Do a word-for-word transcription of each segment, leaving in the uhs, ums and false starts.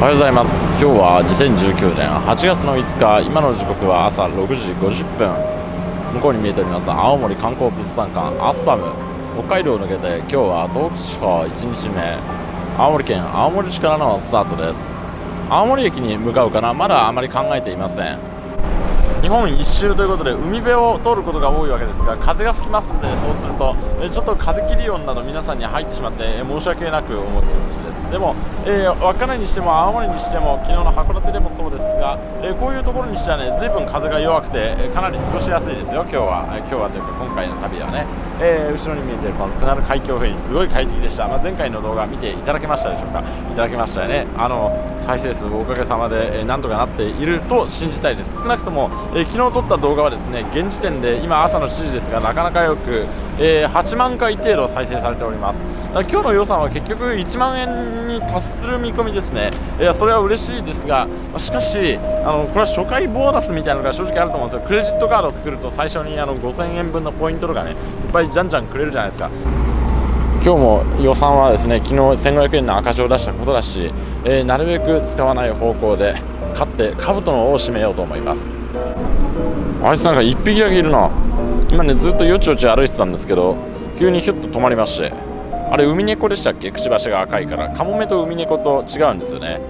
おはようございます。今日はにせんじゅうきゅうねんはちがつのいつか、今の時刻は朝ろくじごじゅっぷん。向こうに見えております青森観光物産館アスパム、北海道を抜けて今日は東北地方いちにちめ、青森県青森市からのスタートです。青森駅に向かうかな、まだあまり考えていません。日本一周ということで海辺を通ることが多いわけですが、風が吹きますので、そうするとちょっと風切り音など皆さんに入ってしまって申し訳なく思ってほしいです。でも、えー、稚内にしても青森にしても昨日の函館でもそうですが、えー、こういうところにしてはね、随分風が弱くてかなり過ごしやすいですよ。今日は今日はというか今回の旅はね、えー、後ろに見えているこの津軽海峡フェリー、すごい快適でした。まあ、前回の動画見ていただけましたでしょうか。いただけましたよね。あの再生数おかげさまで、えー、なんとかなっていると信じたいです。少なくとも、えー、昨日撮った動画はですね、現時点で今朝のしちじですが、なかなかよく、えー、はちまんかい程度再生されております。今日の予算は結局いちまんえんに達する見込みですね。いやそれは嬉しいですが、しかしあのこれは初回ボーナスみたいなのが正直あると思うんですよ。クレジットカードを作ると最初にあのごせんえんぶんのポイントとかね、いっぱいじゃんじゃんくれるじゃないですか。今日も予算はですね、昨日せんごひゃくえんの赤字を出したことだし、えー、なるべく使わない方向で勝って兜の尾を締めようと思います。あいつなんかいっぴきだけいるな。今ねずっとよちよち歩いてたんですけど、急にヒュッと止まりまして、あれウミネコでしたっけ。くちばしが赤いから、カモメとウミネコと違うんですよね。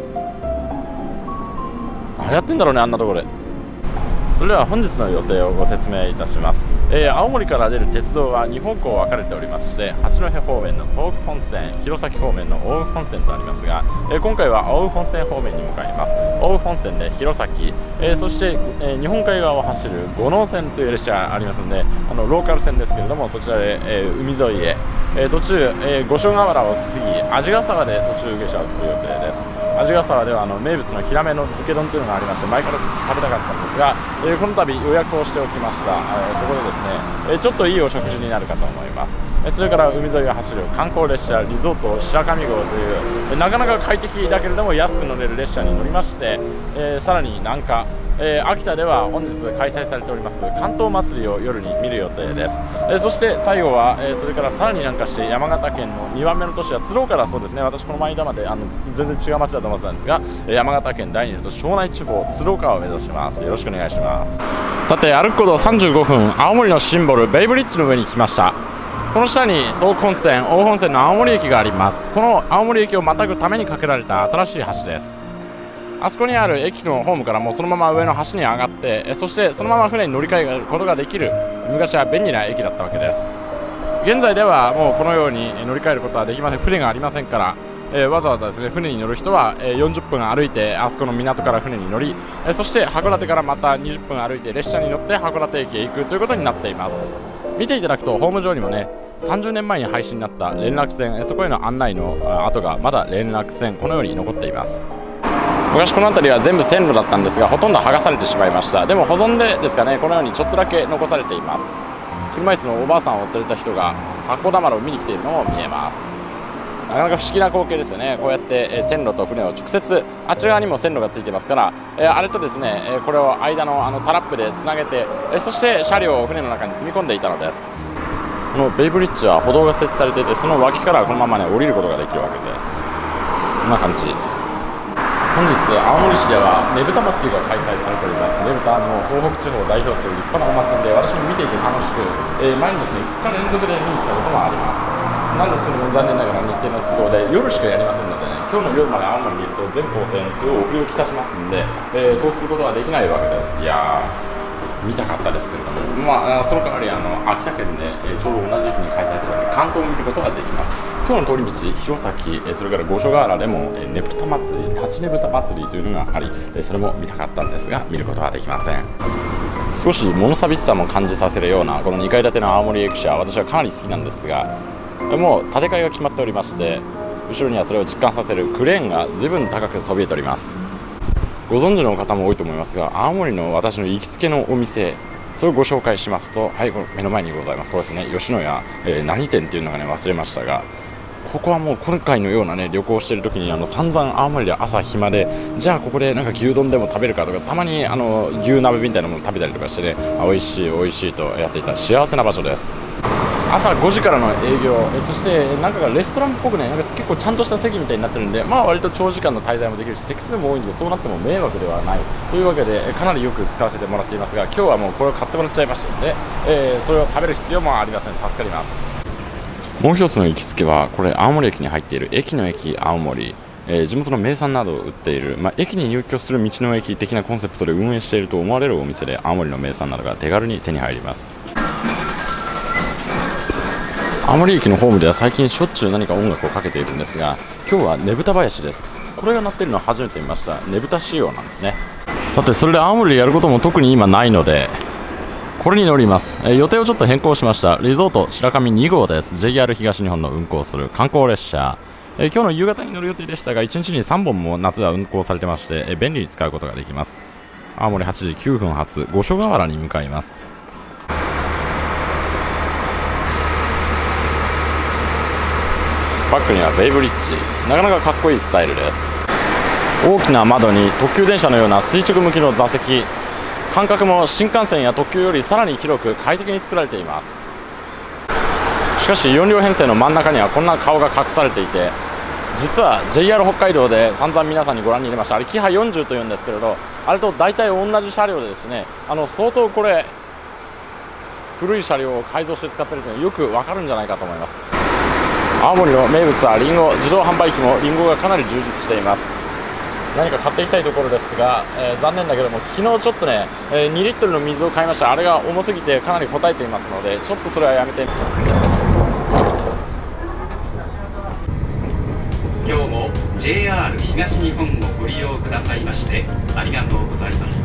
あれやってんだろうね、あんなところで。それでは本日の予定をご説明いたします。えー、青森から出る鉄道はにほんこう分かれておりまして、八戸方面の東北本線、弘前方面の奥羽本線とありますが、えー、今回は奥羽本線方面に向かいます。奥羽本線で弘前、えー、そして、えー、日本海側を走る五能線という列車がありますので、あのローカル線ですけれども、そちらで、えー、海沿いへ、えー、途中、えー、五所川原を過ぎ鰺ヶ沢で途中下車をする予定です。鰺ヶ沢ではあの名物のヒラメの漬け丼というのがありまして、前から食べたかったんですが、えー、この度予約をしておきました。えー、そこでですね、えー、ちょっといいお食事になるかと思います。えー、それから海沿いを走る観光列車リゾート白神号という、えー、なかなか快適だけれども安く乗れる列車に乗りまして、えー、さらに南下、えー、秋田では本日開催されております関東祭りを夜に見る予定です。えー、そして最後は、えー、それからさらに南下して山形県のにばんめの都市は鶴岡だそうですね。私この間まであの全然違う町だと思ってたんですが、えー、山形県だいにの都市庄内地方鶴岡を目指します。よろしくお願いします。さて歩くことさんじゅうごふん、青森のシンボルベイブリッジの上に来ました。この下に東北本線奥羽本線の青森駅があります。この青森駅をまたぐために架けられた新しい橋です。あそこにある駅のホームからもそのまま上の橋に上がって、えそしてそのまま船に乗り換えることができる昔は便利な駅だったわけです。現在ではもうこのように乗り換えることはできません。船がありませんから、えー、わざわざですね船に乗る人は、えー、よんじゅっぷん歩いてあそこの港から船に乗り、えー、そして函館からまたにじゅっぷん歩いて列車に乗って函館駅へ行くということになっています。見ていただくとホーム上にもね、さんじゅうねんまえに廃止になった連絡船、えー、そこへの案内の跡がまだ連絡船このように残っています。昔この辺りは全部線路だったんですが、ほとんど剥がされてしまいました。でも保存でですかね、このようにちょっとだけ残されています。車椅子のおばあさんを連れた人が八甲田丸を見に来ているのも見えます。なかなか不思議な光景ですよね。こうやって線路と船を直接、あっち側にも線路がついてますから、あれとですねこれを間のあのタラップでつなげて、そして車両を船の中に積み込んでいたのです。このベイブリッジは歩道が設置されていて、その脇からこのままね降りることができるわけです。こんな感じ。本日青森市ではねぶた祭りが開催されております。ねぶたの東北地方を代表する立派なお祭りで、私も見ていて楽しく、えー、前にですねふつか連続で見に来たこともあります。なんですけども残念ながら日程の都合で夜しかやりませんのでね、今日の夜まで青森にいると全行程すごい遅れをきたしますんで、えー、そうすることはできないわけです。いやー見たかったですけれども、まあ、その代わりあの秋田県で、えー、ちょうど同じ時期に開催するので関東を見ることができます。今日の通り道、弘前、えー、それから五所川原でも、えー、ねぶた祭り、立ちねぶた祭りというのがあり、えー、それも見たかったんですが見ることはできません。少し物寂しさも感じさせるようなこのにかい建ての青森駅舎、私はかなり好きなんですが、もう建て替えが決まっておりまして、後ろにはそれを実感させるクレーンが随分高くそびえております。ご存知の方も多いと思いますが、青森の私の行きつけのお店、それをご紹介しますと、はい、これ目の前にございます。これですね、吉野家、えー、何店っていうのがね忘れましたが、ここはもう今回のようなね旅行してる時にあの散々青森で朝暇で、じゃあここでなんか牛丼でも食べるかとか、たまにあの牛鍋みたいなもの食べたりとかしてね、美味しい美味しいとやっていた幸せな場所です。 朝ごじからの営業、えそして中がレストランっぽくね、なんか結構ちゃんとした席みたいになってるんで、まあ割と長時間の滞在もできるし、席数も多いんで、そうなっても迷惑ではないというわけで、かなりよく使わせてもらっていますが、今日はもうこれを買ってもらっちゃいましたので、えー、それを食べる必要もありません。助かります。もう一つの行きつけは、これ青森駅に入っている駅の駅青森、えー、地元の名産などを売っている、まあ、駅に入居する道の駅的なコンセプトで運営していると思われるお店で、青森の名産などが手軽に手に入ります。青森駅のホームでは最近しょっちゅう何か音楽をかけているんですが、今日はねぶた林です。これが鳴っているのは初めて見ました。ねぶた仕様なんですね。さて、それで青森でやることも特に今ないので、これに乗ります。えー、予定をちょっと変更しました。リゾート白神に号です。 ジェイアール 東日本の運行する観光列車、えー、今日の夕方に乗る予定でしたが、いちにちにさんぼんも夏は運行されてまして、えー、便利に使うことができます。青森はちじきゅうふん発、五所川原に向かいます。バックにはベイブリッジ、なかなかかっこいいスタイルです。大きな窓に特急電車のような垂直向きの座席、間隔も新幹線や特急よりさらに広く快適に作られています。しかしよん両編成の真ん中にはこんな顔が隠されていて、実は ジェイアール 北海道で散々皆さんにご覧に入れました、あれキハよんじゅうというんですけれど、あれと大体同じ車両でですね、あの相当これ古い車両を改造して使っているというのがよくわかるんじゃないかと思います。青森の名物はリンゴ、自動販売機もリンゴがかなり充実しています。何か買っていきたいところですが、えー、残念だけども昨日ちょっとね、えー、にリットルの水を買いました。あれが重すぎてかなりこたえていますので、ちょっとそれはやめて。 今日も ジェイアール 東日本をご利用くださいましてありがとうございます。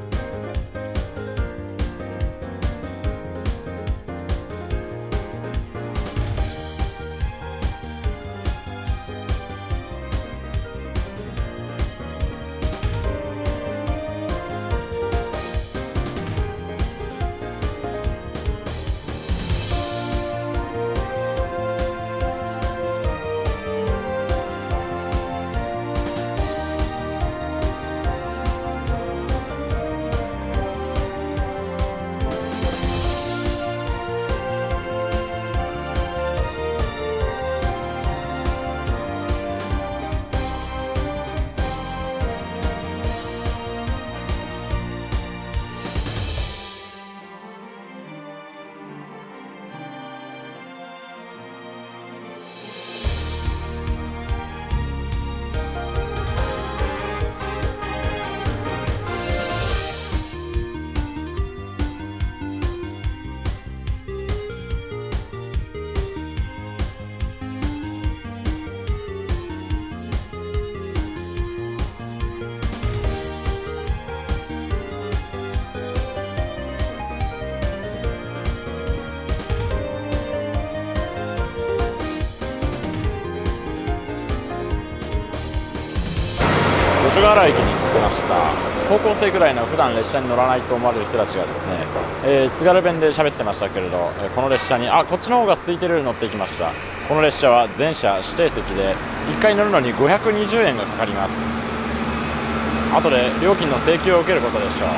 五所川原駅に着きました。高校生ぐらいの普段列車に乗らないと思われる人たちがですね、えー、津軽弁で喋ってましたけれど、えー、この列車にあこっちの方が空いてる乗ってきました。この列車は全車指定席でいっかい乗るのにごひゃくにじゅうえんがかかります。後で料金の請求を受けることでしょ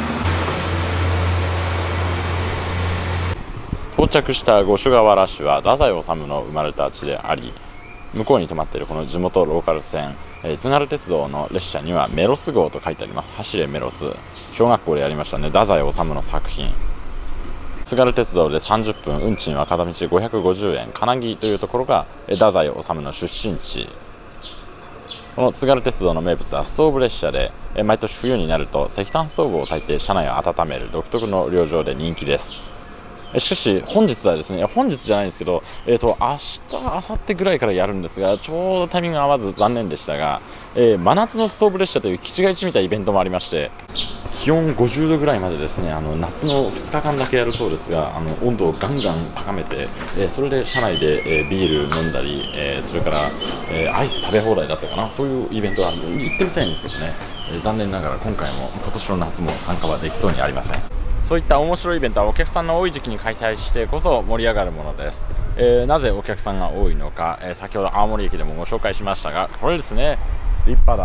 う。到着した五所川原市は太宰治の生まれた地であり、向こうに止まっているこの地元ローカル線、えー、津軽鉄道の列車にはメロス号と書いてあります。走れメロス、小学校でやりましたね。太宰治の作品。津軽鉄道でさんじゅっぷん、運賃は片道ごひゃくごじゅうえん、金木というところが太宰治の出身地。この津軽鉄道の名物はストーブ列車で、えー、毎年冬になると石炭ストーブを焚いて車内を温める独特の旅情で人気です。しかし本日はですね、本日じゃないんですけど、えーと明日、明後日ぐらいからやるんですが、ちょうどタイミングが合わず残念でしたが、えー、真夏のストーブ列車という気違い地みたいなイベントもありまして、気温ごじゅうどぐらいまでですね、あの夏のふつかかんだけやるそうですが、あの温度をガンガン高めて、えー、それで車内で、えー、ビール飲んだり、えー、それから、えー、アイス食べ放題だったかな、そういうイベントが行ってみたいんですけどね、えー、残念ながら今回も今年の夏も参加はできそうにありません。そういった面白いイベントはお客さんの多い時期に開催してこそ盛り上がるものです。えー、なぜお客さんが多いのか、えー、先ほど青森駅でもご紹介しましたが、これですね、立派だ。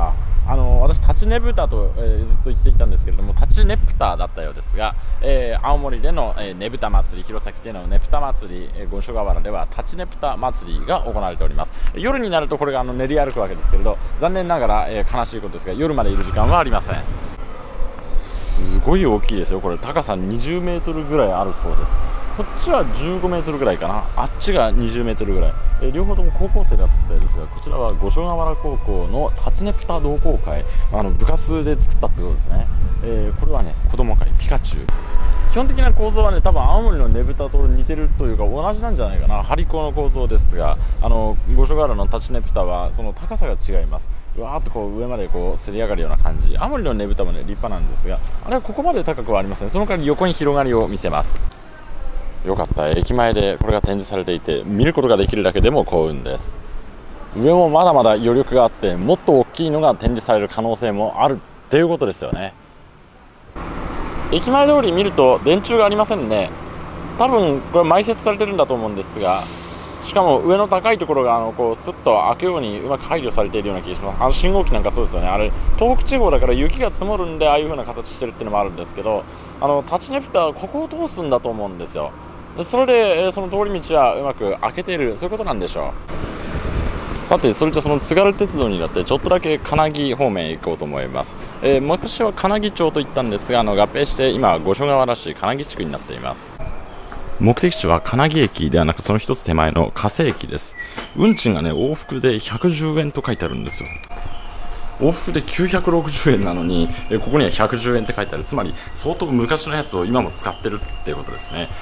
あの私タチネプタと、えー、ずっと言っていたんですけれども、タチネプタだったようですが、えー、青森での、えー、ねぶた祭り、弘前でのねぷた祭り、えー、五所川原ではタチネプタ祭りが行われております。夜になるとこれがあの練り歩くわけですけれど、残念ながら、えー、悲しいことですが夜までいる時間はありません。すごい大きいですよ。これ高さにじゅうメートルぐらいあるそうです。こっちはじゅうごメートルぐらいかな、あっちがにじゅうメートルぐらい、えー、両方とも高校生が作ったようですが、こちらは五所川原高校のタチネプタ同好会、あの部活で作ったってことですね。えー、これはね子供会ピカチュウ、基本的な構造はね多分青森のねぶたと似てるというか同じなんじゃないかな、張り子の構造ですが、あの五所川原のタチネプタはその高さが違います。わーっとこう上までこうせり上がるような感じ、青森のねぶたもね立派なんですが、あれはここまで高くはありません。その代わり横に広がりを見せます。よかった、駅前でこれが展示されていて見ることができるだけでも幸運です。上もまだまだ余力があって、もっと大きいのが展示される可能性もあるっていうことですよね。駅前通り見ると電柱がありませんね。多分これ埋設されてるんだと思うんですが、しかも上の高いところがあのこうスッと開くようにうまく配慮されているような気がします。あの信号機なんかそうですよね。あれ東北地方だから雪が積もるんでああいう風な形してるっていうのもあるんですけど、あのタチネプタはここを通すんだと思うんですよ。それで、えー、その通り道はうまく開けている、そういうことなんでしょう。さて、それじゃその津軽鉄道に乗ってちょっとだけ金木方面へ行こうと思います。えー、昔は金木町と言ったんですが、あの合併して今は五所川原市金木地区になっています。目的地は金木駅ではなく、その一つ手前の加瀬駅です。運賃がね往復でひゃくじゅうえんと書いてあるんですよ。往復できゅうひゃくろくじゅうえんなのに、えここにはひゃくじゅうえんって書いてある。つまり相当昔のやつを今も使ってるっていうことですね。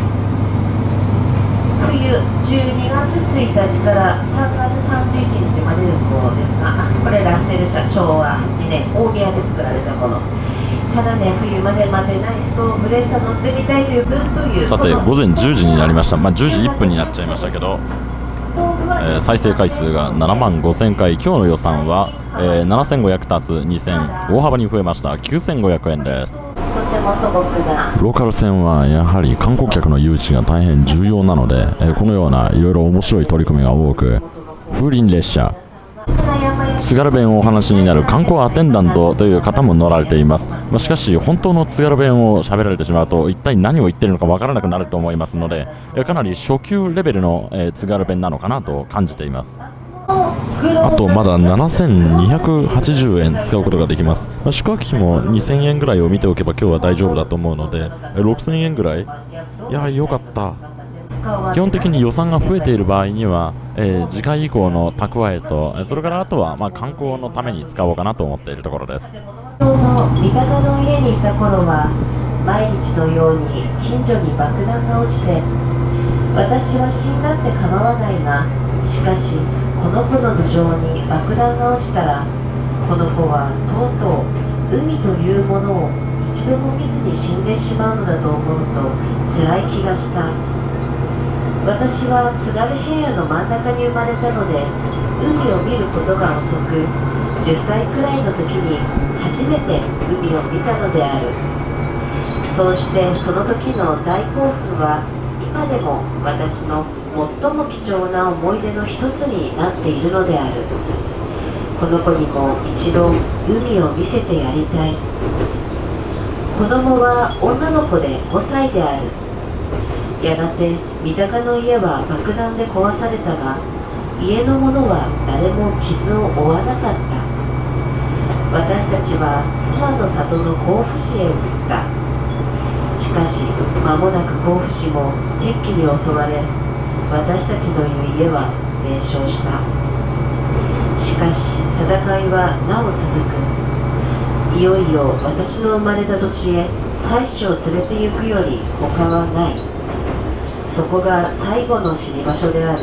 冬じゅうにがつついたちからさんがつさんじゅういちにちまで運行ですが、これラッセル車、しょうわはちねん大宮で作られたもの。ただね、冬まで待てないストーブ列車乗ってみたいという分という。 さて午前じゅうじになりました。まあ、じゅうじいっぷんになっちゃいましたけど、えー、再生回数がななまんごせんかい、今日の予算は、えー、ななせんごひゃく足すにせん、大幅に増えました。きゅうせんごひゃくえんです。ローカル線はやはり観光客の誘致が大変重要なので、えー、このようないろいろ面白い取り組みが多く、風鈴列車、津軽弁お話になる観光アテンダントという方も乗られています。まあ、しかし本当の津軽弁を喋られてしまうと一体何を言っているのかわからなくなると思いますので、えー、かなり初級レベルの、えー、津軽弁なのかなと感じています。あとまだななせんにひゃくはちじゅうえん使うことができます。まあ、宿泊費もにせんえんぐらいを見ておけば今日は大丈夫だと思うので、ろくせんえんぐらい、いやよかった。基本的に予算が増えている場合には、えー、次回以降の蓄えと、それからあとはまあ観光のために使おうかなと思っているところです。 三鷹の家にいた頃は毎日のように近所に爆弾が落ちて、私は死んだって構わないが、しかしこの子の頭上に爆弾が落ちたら、この子はとうとう海というものを一度も見ずに死んでしまうのだと思うと辛い気がした。私は津軽平野の真ん中に生まれたので、海を見ることが遅く、じゅっさいくらいの時に初めて海を見たのである。そうしてその時の大興奮は今でも私の最も貴重な思い出の一つになっているのである。この子にも一度海を見せてやりたい。子供は女の子でごさいである。やがて三鷹の家は爆弾で壊されたが、家の者は誰も傷を負わなかった。私たちは妻の里の甲府市へ移った。しかし間もなく甲府市も敵機に襲われ、私たちのいる家は全焼した。しかし戦いはなお続く。いよいよ私の生まれた土地へ妻子を連れて行くより他はない。そこが最後の死に場所である。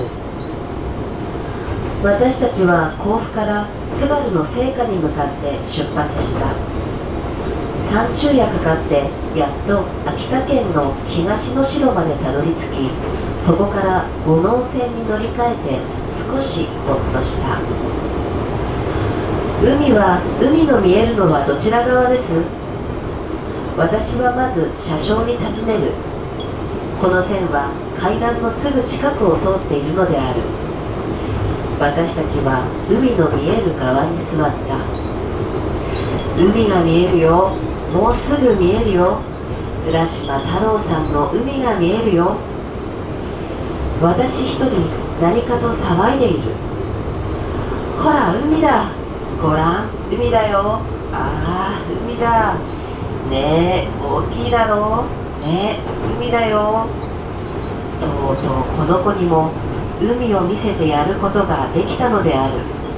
私たちは甲府から津軽の聖火に向かって出発した。さん昼夜かかってやっと秋田県の東の城までたどり着き、そこから五能線に乗り換えて少しほっとした。海は海の見えるのはどちら側です？私はまず車掌に尋ねる。この線は海岸のすぐ近くを通っているのである。私たちは海の見える側に座った。 海が見えるよ。もうすぐ見えるよ。浦島太郎さんの海が見えるよ。私一人何かと騒いでいる。ほら海だ。ごらん海だよ。ああ海だ。ねえ大きいだろう。ねえ海だよ。とうとうこの子にも海を見せてやることができたのである。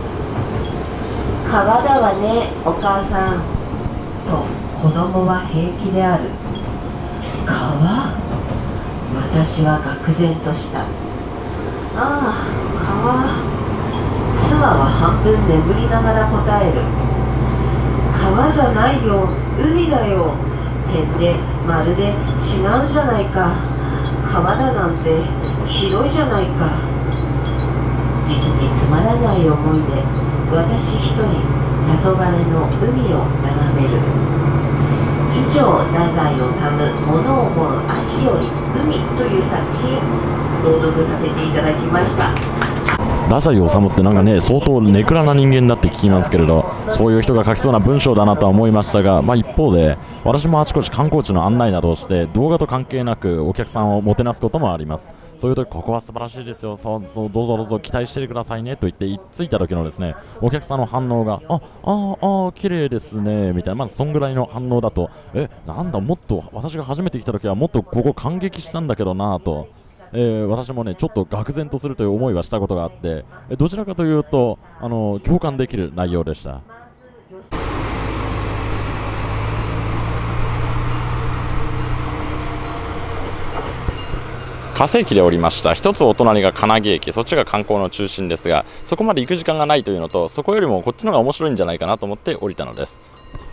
川だわねお母さんと子供は平気である。川。私は愕然とした。ああ川。妻は半分眠りながら答える。川じゃないよ海だよ。点でまるで違うじゃないか。川だなんて広いじゃないか。実につまらない思いで私一人黄昏の海を眺める。以上、太宰治「物を思う足より海」という作品朗読させていただきました。 太宰治ってなんかね、相当ネクラな人間だって聞きますけれど、そういう人が書きそうな文章だなとは思いましたが、まあ、一方で私もあちこち観光地の案内などをして動画と関係なくお客さんをもてなすこともあります。そういう時、ここは素晴らしいですよ、そうそうどうぞどうぞ期待してくださいねと言って言っついた時のですね、お客さんの反応があああ綺麗ですねみたいな、まずそんぐらいの反応だと、えなんだもっと私が初めて来た時はもっとここ感激したんだけどなと。えー、私もねちょっと愕然とするという思いはしたことがあって、えどちらかというとあの共感できる内容でした。加瀬駅で降りました。一つお隣が金木駅、そっちが観光の中心ですが、そこまで行く時間がないというのと、そこよりもこっちの方が面白いんじゃないかなと思って降りたのです。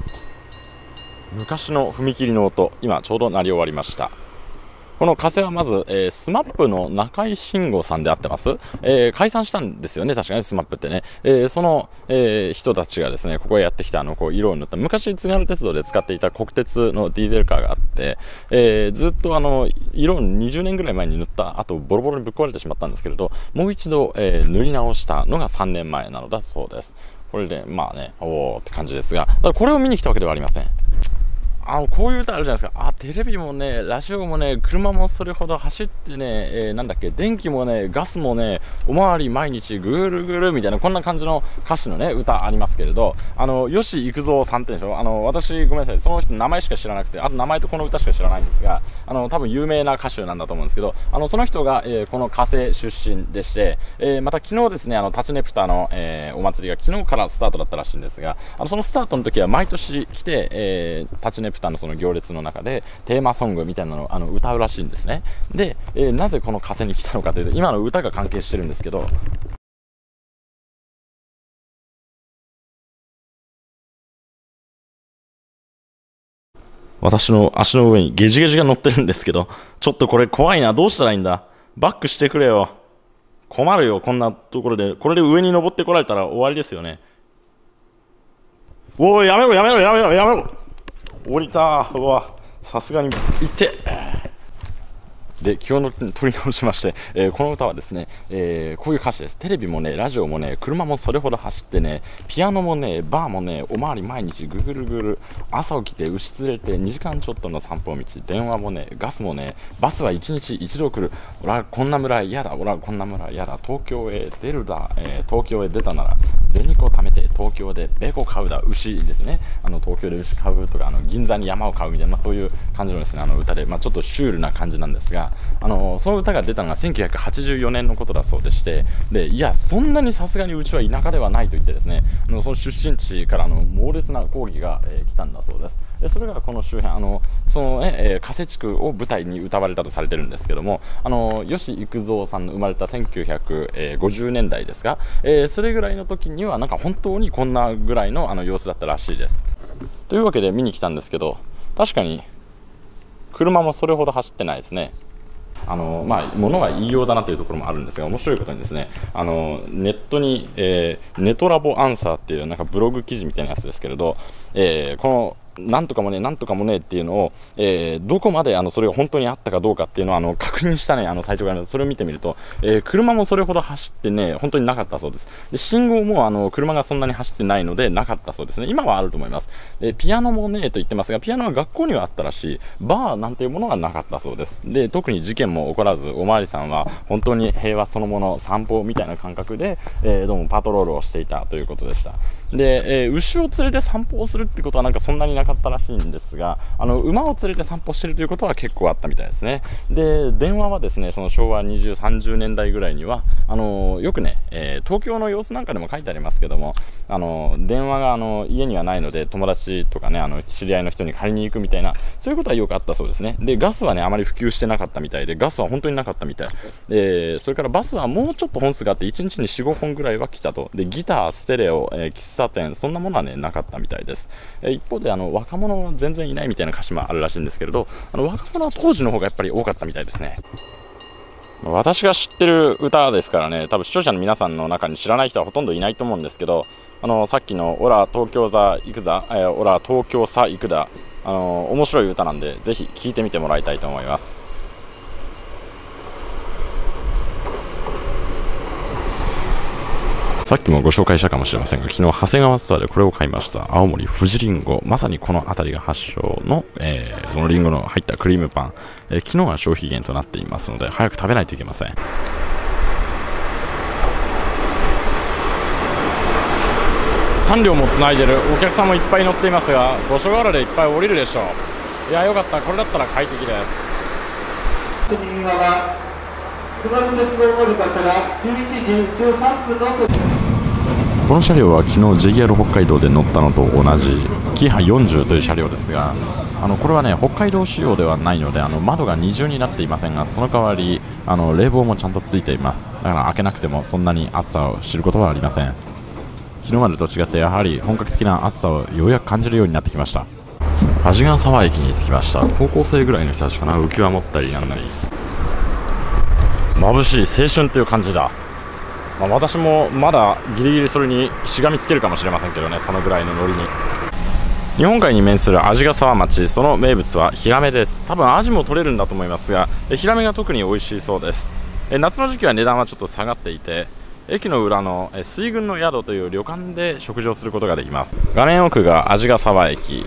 昔の踏切の音、今ちょうど鳴り終わりました。この加瀬はまず、えー、スマップの中井慎吾さんであってます、えー、解散したんですよね、確かにスマップってね、えー、その、えー、人たちがですねここへやってきたあのこう色を塗った昔津軽鉄道で使っていた国鉄のディーゼルカーがあって、えー、ずっとあの色をにじゅうねんぐらい前に塗った後ボロボロにぶっ壊れてしまったんですけれど、もう一度、えー、塗り直したのがさんねんまえなのだそうです。これでまあねおーって感じですが、ただこれを見に来たわけではありません。あのこういう歌あるじゃないですか。あ、テレビもね、ラジオもね、車もそれほど走ってね、えー、なんだっけ、電気もね、ガスもね、おまわり毎日ぐるぐるみたいな、こんな感じの歌詞のね、歌ありますけれど、あの、吉幾三さんってでしょ、あの、私、ごめんなさい、その人の名前しか知らなくて、あと名前とこの歌しか知らないんですが、あの、多分有名な歌手なんだと思うんですけど、あの、その人が、えー、この加瀬出身でして、えー、また昨日ですね、あの、タチネプタの、えー、お祭りが昨日からスタートだったらしいんですが、あの、そのスタートの時は毎年来て、えー、タチネプタのその行列の中でテーマソングみたいなのをあの歌うらしいんですね。で、えー、なぜこの加瀬に来たのかというと、今の歌が関係してるんですけど、私の足の上にゲジゲジが乗ってるんですけど、ちょっとこれ怖いな、どうしたらいいんだ、バックしてくれよ、困るよ、こんなところで、これで上に登ってこられたら終わりですよね。おいやめろやめろやめろやめろ、降りた。うわ、さすがに行ってで気を取り直しまして、えー、この歌はですね、えー、こういう歌詞です。テレビもね、ラジオもね、車もそれほど走ってね、ピアノもね、バーもね、おまわり毎日ぐるぐる、朝起きて牛連れてにじかんちょっとの散歩道、電話もね、ガスもね、バスはいちにち一度来る、俺はこんな村嫌だ、俺はこんな村嫌だ、東京へ出るだ、えー、東京へ出たなら銭子貯めて東京でベコ買うだ、牛ですね、あの東京で牛買うとか、あの銀座に山を買うみたいな、まあ、そういう感じのですね、あの歌で、まあ、ちょっとシュールな感じなんですが、あのその歌が出たのがせんきゅうひゃくはちじゅうよねんのことだそうでして、でいやそんなにさすがにうちは田舎ではないと言ってですね、あのその出身地からの猛烈な抗議が、えー、来たんだそうです。でそれがこの周辺、あのその、ねえー、加瀬地区を舞台に歌われたとされてるんですけども、あの吉幾三さんの生まれたせんきゅうひゃくごじゅうねんだいですが、えー、それぐらいの時にはなんか本当にこんなぐらいの、あの様子だったらしいです。というわけで見に来たんですけど、確かに車もそれほど走ってないですね。あのまあ、物は言いようだなというところもあるんですが、面白いことにですね、あのネットに、えー、ネトラボアンサーっていうなんかブログ記事みたいなやつですけれど、えー、このなんとかもねなんとかもねっていうのを、えー、どこまであのそれが本当にあったかどうかっていうのをあの確認したねあの最初からそれを見てみると、えー、車もそれほど走ってね本当になかったそうです。で信号もあの車がそんなに走ってないのでなかったそうですね。今はあると思います。でピアノもねと言ってますが、ピアノは学校にはあったらしい、バーなんていうものがなかったそうです。で特に事件も起こらず、おまわりさんは本当に平和そのもの、散歩みたいな感覚で、えー、どうもパトロールをしていたということでした。で、えー、牛を連れて散歩をするってことはなんかそんなになかったらしいんですが、あの馬を連れて散歩しているということは結構あったみたいですね。で電話はですね、そのしょうわにじゅう、さんじゅうねんだいぐらいにはあのよくね、えー、東京の様子なんかでも書いてありますけども、あの電話があの家にはないので友達とかね、あの知り合いの人に借りに行くみたいな、そういうことはよくあったそうですね。でガスはねあまり普及してなかったみたいで、ガスは本当になかったみたいで、それからバスはもうちょっと本数があっていちにちに よん、ごほんぐらいは来たと。でギター、ステレオ、えー、喫茶店、そんなものはねなかったみたいです。えー、一方であの若者は全然いないみたいな歌詞もあるらしいんですけれど、あの若者は当時の方がやっぱり多かったみたいですね。私が知ってる歌ですからね、多分視聴者の皆さんの中に知らない人はほとんどいないと思うんですけど、あのさっきのオラ東京さ行くだ、えー、オラ東京さ行くだ、あの面白い歌なんでぜひ聴いてみてもらいたいと思います。さっきもご紹介したかもしれませんが、昨日長谷川ツアーでこれを買いました。青森富士りんご、まさにこの辺りが発祥の、えー、そのりんごの入ったクリームパン、えー、昨日は消費減となっていますので早く食べないといけません。さん両もつないでる、お客さんもいっぱい乗っていますが、五所川原でいっぱい降りるでしょう。いやよかった、これだったら快適です。 右側津軽鉄道乗り場からじゅういちじじゅうさんぷんのこの車両は昨日 ジェイアール 北海道で乗ったのと同じキハよんじゅうという車両ですが、あのこれはね北海道仕様ではないので、あの窓が二重になっていませんが、その代わりあの冷房もちゃんとついています。だから開けなくてもそんなに暑さを知ることはありません。昨日までと違ってやはり本格的な暑さをようやく感じるようになってきました。鰺ヶ沢駅に着きました。高校生ぐらいの人たちかな、浮き輪持ったりなんなり、眩しい青春という感じだ。まあ、私もまだギリギリそれにしがみつけるかもしれませんけどね、そのぐらいのノリに。日本海に面する鰺ヶ沢町、その名物はヒラメです。多分アジも取れるんだと思いますが、ヒラメが特に美味しいそうです。夏の時期は値段はちょっと下がっていて、駅の裏の水軍の宿という旅館で食事をすることができます。画面奥が鰺ヶ沢駅、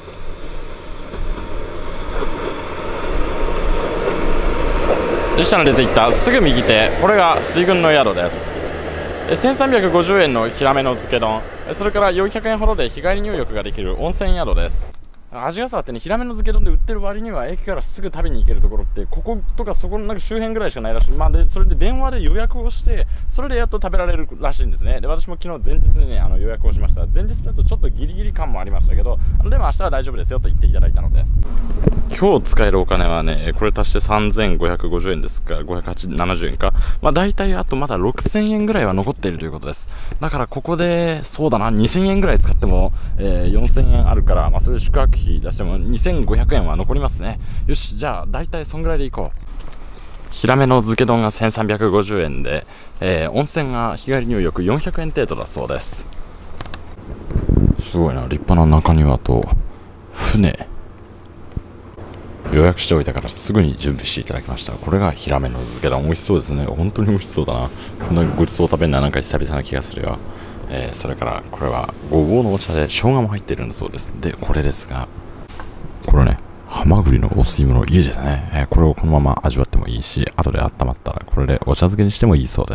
で下に出ていったすぐ右手、これが水軍の宿です。せんさんびゃくごじゅうえんのヒラメの漬け丼、それからよんひゃくえんほどで日帰り入浴ができる温泉宿です。鰺ヶ沢ってね、ヒラメの漬け丼で売ってる割には駅からすぐ食べに行けるところってこことかそこのなんか周辺ぐらいしかないらしい。まあ、でそれで電話で予約をしてそれでやっと食べられるらしいんですね。で私も昨日前日にねあの予約をしました。前日だとちょっとギリギリ感もありましたけど、あのでも明日は大丈夫ですよと言っていただいたので、今日使えるお金はねこれ足してさんぜんごひゃくごじゅうえんですか、ごひゃくななじゅうえんか、まあ大体あとまだろくせんえんぐらいは残っているということです。だからここでそうだなにせんえんぐらい使っても、えー、よんせんえんあるから、まあ、それで宿泊費出してもにせんごひゃくえんは残りますね。よし、じゃあ大体そんぐらいでいこう。ヒラメの漬け丼がせんさんびゃくごじゅうえんで、えー、温泉が日帰り入浴よんひゃくえん程度だそうです。すごいな、立派な中庭と船、予約しておいたからすぐに準備していただきました。これがヒラメの漬け丼、美味しそうですね。本当に美味しそうだな。こんなごちそう食べるのはなんか久々な気がするよ。えー、それからこれはごぼうのお茶で生姜も入っているんだそうです。でこれですが、これねハマグリのお吸い物いいですね。えー、これをこのまま味わってもいいし、後で温まったらこれでお茶漬けにしてもいいそうです。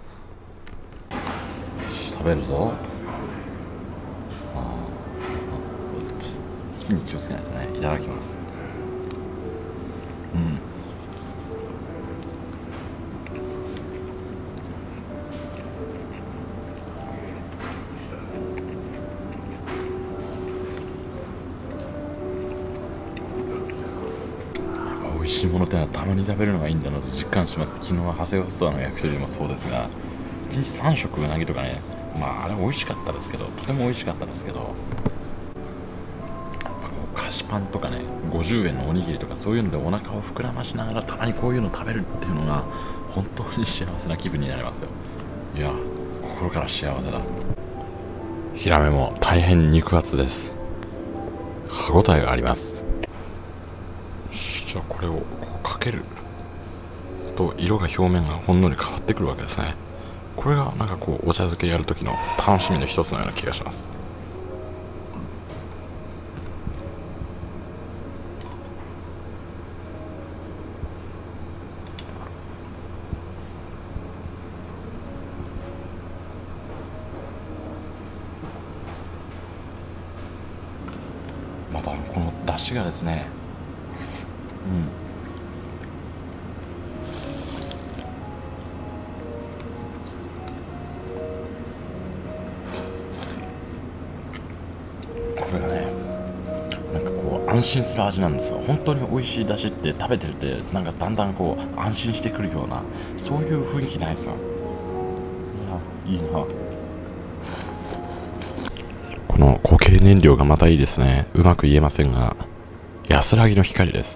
食べるぞ。あ火に気をつけないとね。いただきます。うん、美味しいものってのはたまに食べるのがいいんだなと実感します。昨日は長谷川ストアの焼き鳥もそうですが、いちにちさん食うなぎとかね、まああれ美味しかったですけど、とても美味しかったですけど、菓子パンとかねごじゅうえんのおにぎりとかそういうのでお腹を膨らましながらたまにこういうの食べるっていうのが本当に幸せな気分になりますよ。いや心から幸せだ。ヒラメも大変肉厚です。 歯ごたえがあります。じゃあこれをこうかけると色が表面がほんのり変わってくるわけですね。これがなんかこうお茶漬けやる時の楽しみの一つのような気がします。またこの出汁がですね、うん、これがね、なんかこう安心する味なんですよ。本当に美味しい出汁って食べてるってなんかだんだんこう安心してくるような、そういう雰囲気ないですよ。いや、いいな。この固形燃料がまたいいですね。うまく言えませんが、安らぎの光です。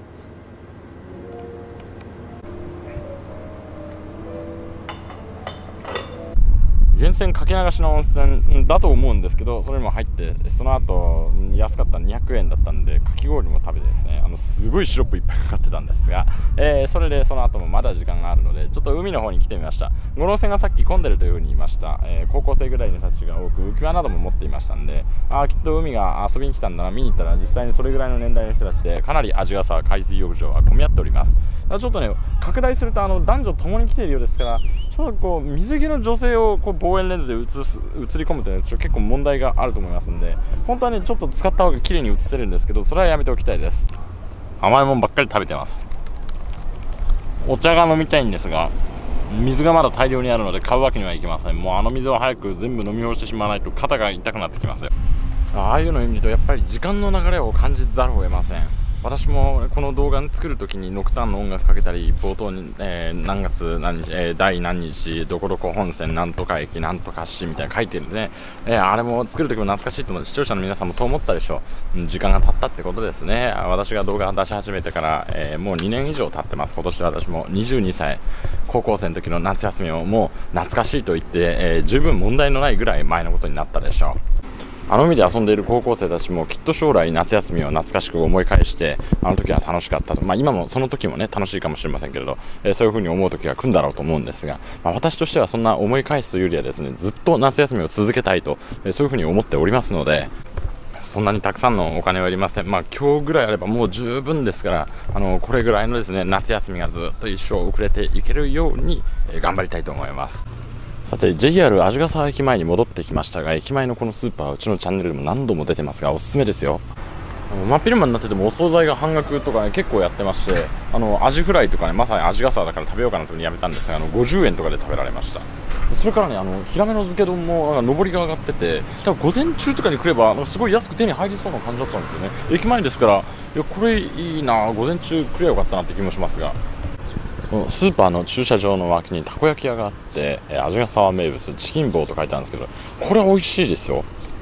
源泉かけ流しの温泉だと思うんですけど、それも入って、その後安かったにひゃくえんだったんで、かき氷も食べてですね、あのすごいシロップいっぱいかかってたんですが、えー、それでその後もまだ時間があるので、ちょっと海の方に来てみました。五能線がさっき混んでるというふうに言いました。えー、高校生ぐらいの人たちが多く、浮き輪なども持っていましたんで、あーきっと海が遊びに来たんだな、見に行ったら実際にそれぐらいの年代の人たちで、かなり鰺ヶ沢海水浴場は混み合っております。ちょっとね、拡大するとあの男女ともに来ているようですから、ちょっとこう水着の女性をこう望遠レンズで映す映り込むというのはちょっと結構問題があると思いますんで、本当はねちょっと使った方が綺麗に映せるんですけど、それはやめておきたいです。甘いもんばっかり食べてます。お茶が飲みたいんですが、水がまだ大量にあるので買うわけにはいきません。もうあの水を早く全部飲み干してしまわないと肩が痛くなってきますよ。ああいうのを見るとやっぱり時間の流れを感じざるを得ません。私もこの動画を作るときにノクターンの音楽かけたり、冒頭に、えー、何月何日、えー、第何日どこどこ本線なんとか駅なんとか市みたいな書いてるんで、ねえー、あれも作るときも懐かしいと思う。視聴者の皆さんもそう思ったでしょう、うん、時間が経ったってことですね。私が動画を出し始めてから、えー、もうにねん以上経ってます。今年私もにじゅうにさい、高校生の時の夏休みをもう懐かしいと言って、えー、十分問題のないぐらい前のことになったでしょう。あの海で遊んでいる高校生たちもきっと将来夏休みを懐かしく思い返して、あの時は楽しかったと、まあ、今もその時もね楽しいかもしれませんけれど、えー、そういう風に思う時が来るんだろうと思うんですが、まあ、私としてはそんな思い返すというよりはですね、ずっと夏休みを続けたいと、えー、そういう風に思っておりますので、そんなにたくさんのお金はいりません。まあ今日ぐらいあればもう十分ですから、あのこれぐらいのですね夏休みがずっと一生遅れていけるように、えー、頑張りたいと思います。さて ジェイアール 鰺ヶ沢駅前に戻ってきましたが、駅前のこのスーパーはうちのチャンネルでも何度も出てますがおすすめですよ。真っ昼間になっててもお惣菜が半額とか、ね、結構やってまして、あのアジフライとかね、まさに鰺ヶ沢だから食べようかなというふうにやめたんですが、あのごじゅうえんとかで食べられました。それからね、あのヒラメの漬け丼も上りが上がってて、多分午前中とかに来ればすごい安く手に入りそうな感じだったんですよね。駅前ですから、いやこれいいな、午前中来ればよかったなって気もしますが、スーパーの駐車場の脇にたこ焼き屋があって、鰺ヶ沢名物チキン棒と書いてあるんですけど、これは美味しいですよ。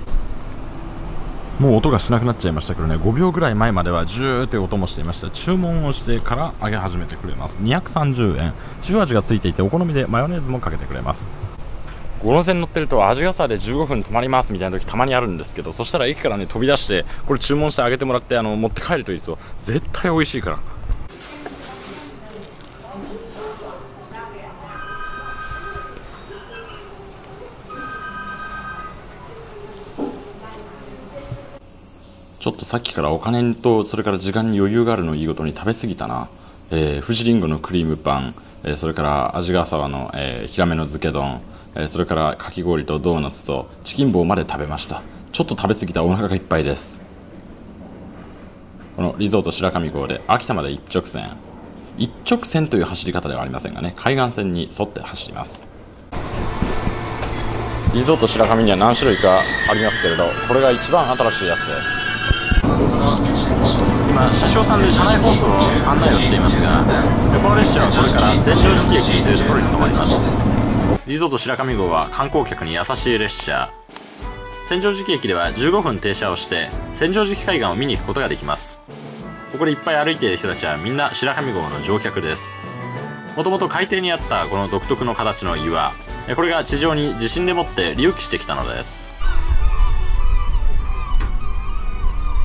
もう音がしなくなっちゃいましたけどね、ごびょうぐらい前まではジューって音もしていました。注文をしてから揚げ始めてくれます。にひゃくさんじゅうえん、塩味がついていてお好みでマヨネーズもかけてくれます。五能線乗ってると鰺ヶ沢でじゅうごふん止まりますみたいな時たまにあるんですけど、そしたら駅からね飛び出してこれ注文して揚げてもらって、あの持って帰るといいですよ。絶対美味しいから。ちょっとさっきからお金とそれから時間に余裕があるのをいいことに食べ過ぎたな。えー、富士りんごのクリームパン、えー、それから鰺ヶ沢の、えー、ヒラメの漬け丼、えー、それからかき氷とドーナツとチキン棒まで食べました。ちょっと食べ過ぎたお腹がいっぱいです。このリゾート白神号で秋田まで一直線、一直線という走り方ではありませんがね、海岸線に沿って走ります。リゾート白神には何種類かありますけれど、これが一番新しいやつです。今車掌さんで車内放送を案内をしていますが、この列車はこれから千畳敷駅というところに停まります。リゾート白神号は観光客に優しい列車。千畳敷駅ではじゅうごふん停車をして千畳敷海岸を見に行くことができます。ここでいっぱい歩いている人たちはみんな白神号の乗客です。もともと海底にあったこの独特の形の岩、これが地上に地震でもって隆起してきたのです。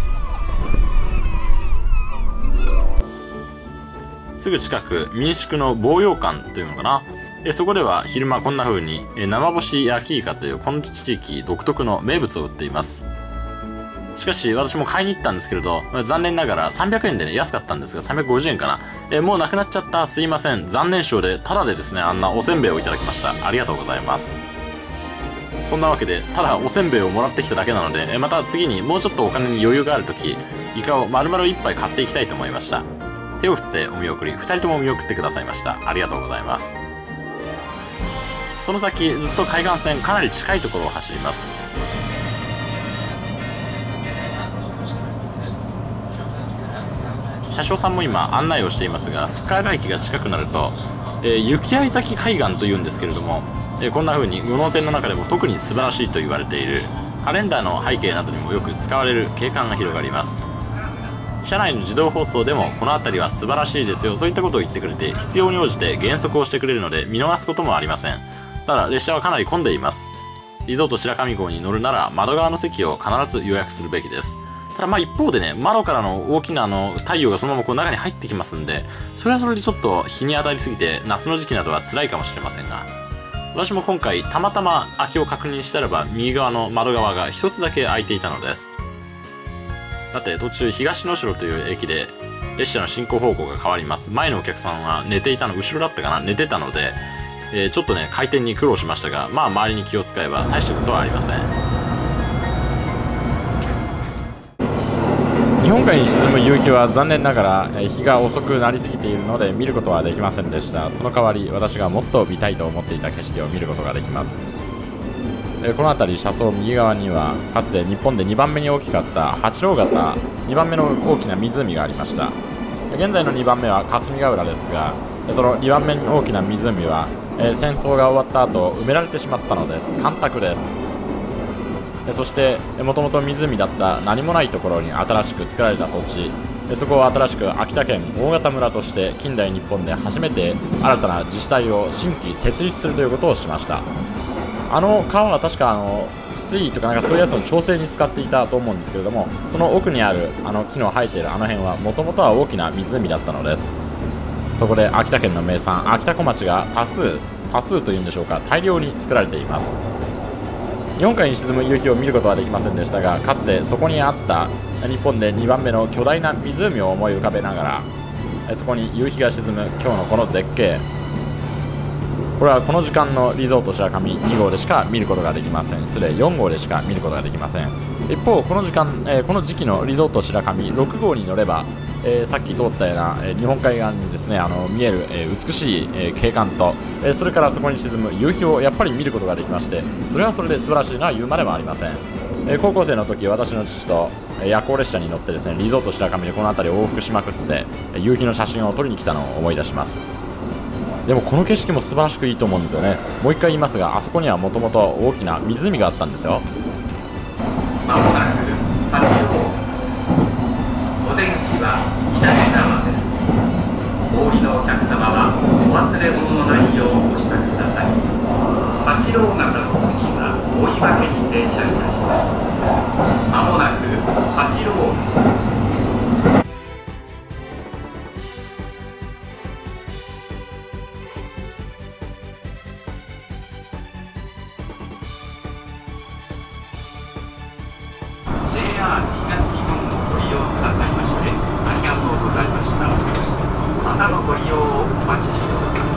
すぐ近く民宿の望洋館というのかな。えそこでは昼間こんな風にえ生干し焼きイカというこの地域独特の名物を売っています。しかし私も買いに行ったんですけれど、残念ながらさんびゃくえんでね、安かったんですがさんびゃくごじゅうえんかな。えもうなくなっちゃった、すいません、残念賞でタダでですね、あんなおせんべいをいただきました。ありがとうございます。そんなわけでただおせんべいをもらってきただけなので、えまた次にもうちょっとお金に余裕がある時、イカを丸々いっぱい買っていきたいと思いました。手を振ってお見送り、ふたりとも見送ってくださいました。ありがとうございます。その先ずっと海岸線かなり近いところを走ります。車掌さんも今案内をしていますが、深浦駅が近くなると、えー、雪合崎海岸というんですけれども、えー、こんな風に宇野線の中でも特に素晴らしいと言われているカレンダーの背景などにもよく使われる景観が広がります。車内の自動放送でもこの辺りは素晴らしいですよ、そういったことを言ってくれて、必要に応じて減速をしてくれるので見逃すこともありません。ただ列車はかなり混んでいます。リゾート白神号に乗るなら窓側の席を必ず予約するべきです。ただまあ一方でね、窓からの大きなあの太陽がそのままこう中に入ってきますんで、それはそれでちょっと日に当たりすぎて夏の時期などは辛いかもしれませんが、私も今回たまたま空きを確認したらば右側の窓側が一つだけ開いていたのです。だって途中東能代という駅で列車の進行方向が変わります。前のお客さんは寝ていたの、後ろだったかな、寝てたので、えー、ちょっとね回転に苦労しましたが、まあ周りに気を使えば大したことはありません。日本海に沈む夕日は残念ながら日が遅くなりすぎているので見ることはできませんでした。その代わり私がもっと見たいと思っていた景色を見ることができます。この辺り車窓右側にはかつて日本でにばんめに大きかった八郎潟にばんめの大きな湖がありました。現在のにばんめは霞ヶ浦ですが、そのにばんめの大きな湖は戦争が終わった後埋められてしまったのです。干拓です。そしてもともと湖だった何もないところに新しく作られた土地、そこを新しく秋田県大潟村として近代日本で初めて新たな自治体を新規設立するということをしました。あの川は確かあの水位とかなんかそういうやつの調整に使っていたと思うんですけれども、その奥にあるあの木の生えているあの辺はもともとは大きな湖だったのです。そこで秋田県の名産秋田小町が多数多数というんでしょうか、大量に作られています。日本海に沈む夕日を見ることはできませんでしたが、かつてそこにあった日本でにばんめの巨大な湖を思い浮かべながら、そこに夕日が沈む今日のこの絶景、これはこの時間のリゾート白神に号でしか見ることができません。失礼、よん号でしか見ることができません。一方この時間、えー、この時期のリゾート白神ろく号に乗れば、えー、さっき通ったような、えー、日本海岸にですねあの見える、えー、美しい、えー、景観と、えー、それからそこに沈む夕日をやっぱり見ることができまして、それはそれで素晴らしいのは言うまでもありません。えー、高校生の時私の父と、えー、夜行列車に乗ってですねリゾート白神でこの辺りを往復しまくって、えー、夕日の写真を撮りに来たのを思い出します。でもこの景色も素晴らしくいいと思うんですよね。もう一回言いますが、あそこにはもともと大きな湖があったんですよ。 まもなく八王子です。お出口は左側です。お降りのお客様はお忘れ物のないようご支度ください。八郎潟の次は大岩家に停車いたします。まもなく八郎潟です。ジェイアール 東日本をご利用くださいましてありがとうございました。またのご利用をお待ちしております。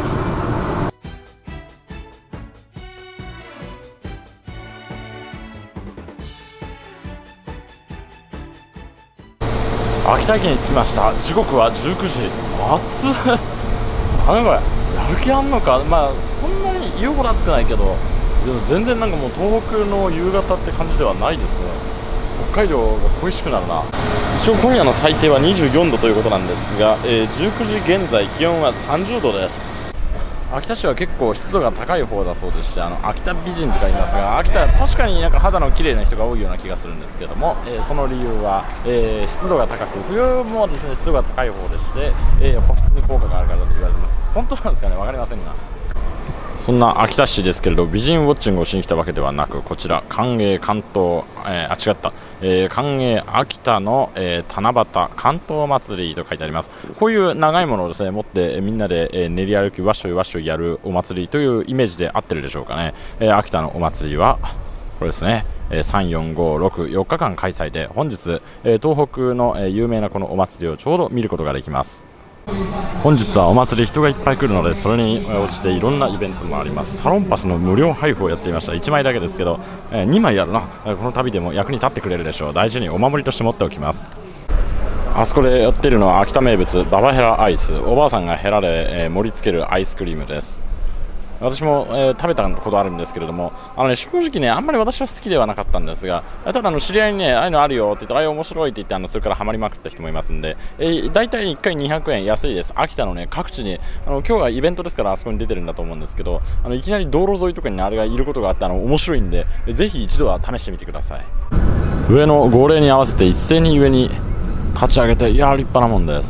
秋田駅に着きました。時刻はじゅうくじ。暑っ何これ、やる気あんのか。まあそんなに言うほど暑くないけど、でも全然なんかもう東北の夕方って感じではないですね。北海道が恋しくなるな。一応今夜の最低はにじゅうよんどということなんですが、えー、じゅうくじ現在気温はさんじゅうどです。秋田市は結構湿度が高い方だそうでして、あの秋田美人とか言いますが、秋田確かになんか肌の綺麗な人が多いような気がするんですけども、えー、その理由は、えー、湿度が高く、冬もですね湿度が高い方でして、えー、保湿に効果があるからと言われています。本当なんですかね、分かりませんが、 そんな秋田市ですけれど、美人ウォッチングをしに来たわけではなく、こちら寛永関東、えー、あ違った、えー、寛永秋田の、えー、七夕関東祭りと書いてあります。こういう長いものをですね持って、えー、みんなで、えー、練り歩きわっしょいわっしょいやるお祭りというイメージで合ってるでしょうかね。えー、秋田のお祭りはこれですね、えー、さん、よん、ご、ろく、よっかかん開催で、本日、えー、東北の、えー、有名なこのお祭りをちょうど見ることができます。本日はお祭り人がいっぱい来るので、それに応じていろんなイベントもあります。サロンパスの無料配布をやっていました。いちまいだけですけど、えー、にまいあるな。この旅でも役に立ってくれるでしょう。大事にお守りとして持っておきます。あそこでやっているのは秋田名物ババヘラアイス。おばあさんがヘラで、えー、盛り付けるアイスクリームです。私も、えー、食べたことあるんですけれども、あの、ね、正直ねあんまり私は好きではなかったんですが、ただあの知り合いにねああいうのあるよって言ったら、あれ面白いって言って、あのそれからハマりまくった人もいますんで、えー、大体いっかいにひゃくえん安いです。秋田のね各地に、あの今日はイベントですからあそこに出てるんだと思うんですけど、あのいきなり道路沿いとかに、ね、あれがいることがあって、あの面白いんで、ぜひ一度は試してみてください。上の号令に合わせて一斉に上に立ち上げて、いや立派なもんです。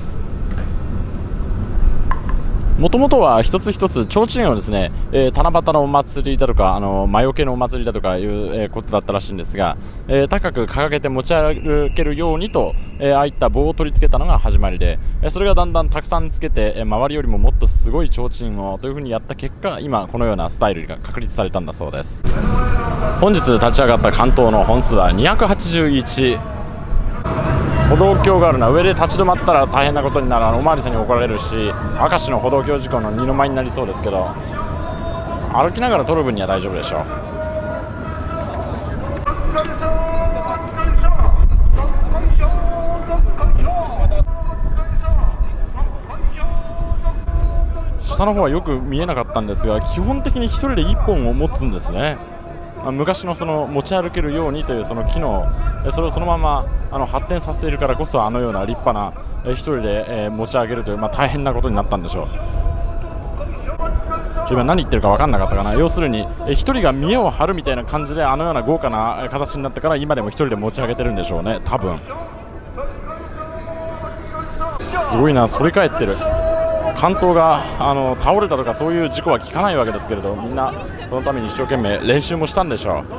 もともとは一つ一つ提灯をですね、えー、七夕のお祭りだとか、あの魔除けのお祭りだとかいう、えー、ことだったらしいんですが、えー、高く掲げて持ち歩けるようにと、えー、ああいった棒を取り付けたのが始まりで、えー、それがだんだんたくさんつけて、えー、周りよりももっとすごい提灯をというふうにやった結果、今このようなスタイルが確立されたんだそうです。本日立ち上がった関東の本数はにひゃくはちじゅういち。歩道橋があるのは上で立ち止まったら大変なことになる。あのおまわりさんに怒られるし、明石の歩道橋事故の二の舞になりそうですけど、歩きながら撮る分には大丈夫でしょう。下の方はよく見えなかったんですが、基本的にひとりでいっぽんを持つんですね。昔のその持ち歩けるようにというその機能、それをそのままあの発展させているからこそ、あのような立派な一人で持ち上げるという、まあ、大変なことになったんでしょう。今何言ってるか分かんなかったかな。要するに一人が見栄を張るみたいな感じで、あのような豪華な形になったから、今でも一人で持ち上げてるんでしょうね、多分。すごいな、反り返ってる。関東があの倒れたとかそういう事故は聞かないわけですけれど、みんなそのために一生懸命練習もしたんでしょう。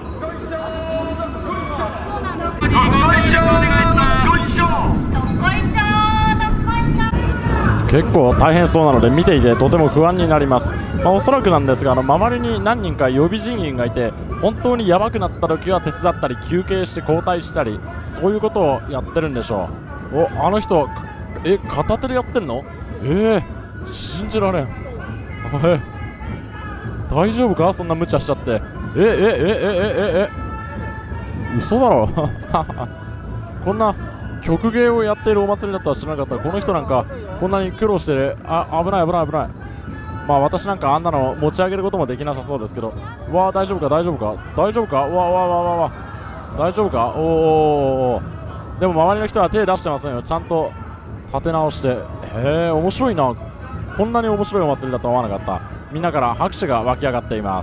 結構大変そうなので見ていてとても不安になります。まあ、おそらくなんですが、あの周りに何人か予備人員がいて、本当にやばくなった時は手伝ったり休憩して交代したり、そういうことをやってるんでしょう。お、あの人え片手でやってんの？えー信じられん。え大丈夫か、そんな無茶しちゃって。ええええええええ嘘だろこんな曲芸をやっているお祭りだったら知らなかった。この人なんかこんなに苦労してる。あ危ない危ない危ない。まあ私なんかあんなの持ち上げることもできなさそうですけど、うわ大丈夫か大丈夫か大丈夫か、うわわわわわ大丈夫か。おおでも周りの人は手出してませんよ。ちゃんと立て直して。へえ面白いな。こんなに面白いお祭りだとは思わなかった。みんなから拍手が湧き上がっています。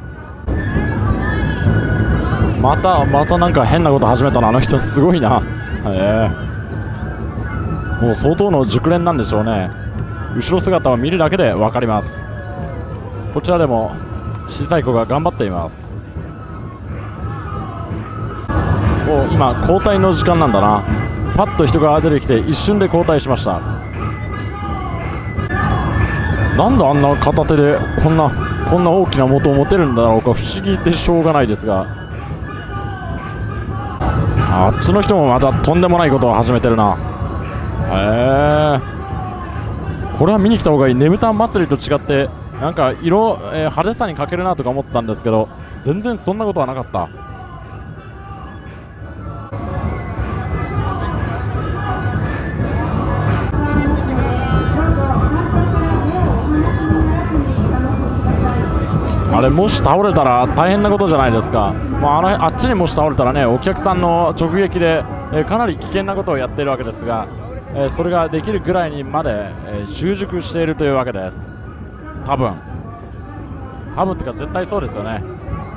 またまたなんか変なこと始めたな、あの人すごいな。へえもう相当の熟練なんでしょうね。後ろ姿を見るだけで分かります。こちらでも小さい子が頑張っています。お今交代の時間なんだな。パッと人が出てきて一瞬で交代しました。なんであんな片手でこんなこんな大きな元を持てるんだろうか、不思議でしょうがないですが、あっちの人もまたとんでもないことを始めてるな。へえこれは見に来た方がいい。ねぶた祭りと違ってなんか色、えー、派手さに欠けるなとか思ったんですけど、全然そんなことはなかった。あれもし倒れたら大変なことじゃないですか。まあ、あのあっちにもし倒れたらね、お客さんの直撃で、えー、かなり危険なことをやっているわけですが、えー、それができるぐらいにまで、えー、習熟しているというわけです。多分多分ってか絶対そうですよね。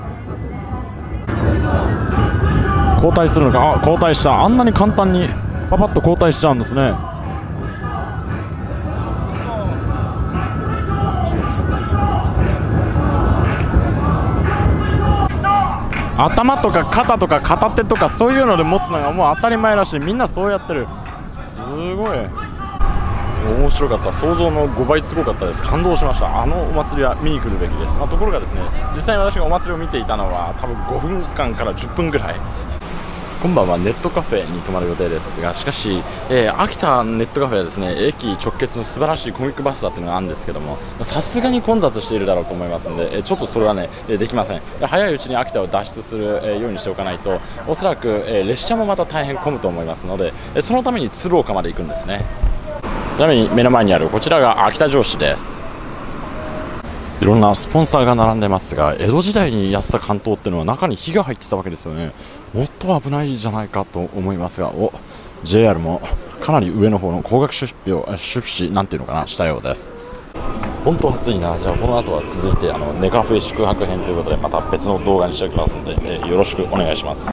交代するのか。あ交代した。あんなに簡単にパパッと交代しちゃうんですね。 頭とか肩とか片手とかそういうので持つのがもう当たり前らしい。みんなそうやってる。すごい面白かった。想像のごばいすごかったです。感動しました。あのお祭りは見に来るべきです。まあ、ところがですね、実際に私がお祭りを見ていたのは多分ごふんかんからじゅっぷんぐらい。今晩はネットカフェに泊まる予定ですが、しかし、えー、秋田ネットカフェはですね、駅直結の素晴らしいコミックバスだっていうのがあるんですけども、さすがに混雑しているだろうと思いますので、えー、ちょっとそれはね、えー、できません。早いうちに秋田を脱出する、えー、ようにしておかないと、おそらく、えー、列車もまた大変混むと思いますので、えー、そのために鶴岡まで行くんですね。ちなみに目の前にあるこちらが秋田城址です。いろんなスポンサーが並んでますが、江戸時代に安田関東っていうのは中に火が入ってたわけですよね。もっと危ないじゃないかと思いますが、お ジェイアール もかなり上の方の高額出費を出資なんていうのかなしたようです。本当暑いな。じゃあこの後は続いてあのネカフェ宿泊編ということでまた別の動画にしておきますので、えー、よろしくお願いします。